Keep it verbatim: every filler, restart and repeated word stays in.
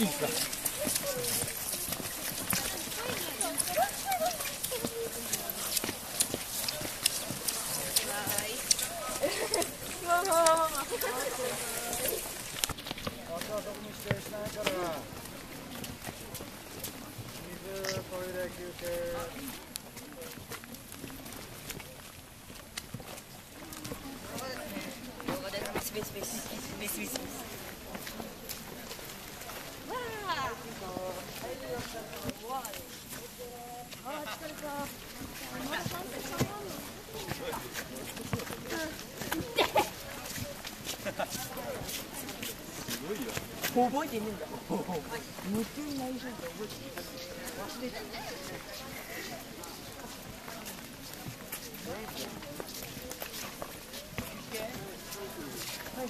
いさ。 あそこに指定しないから。水、トイレ、休憩。 スペーススペーススペーススペーススペース。わあ。あ、疲れた。 すごいよ。 覚えてねえんだ。無点ないじゃん。覚えてねえ。忘れてる。はい。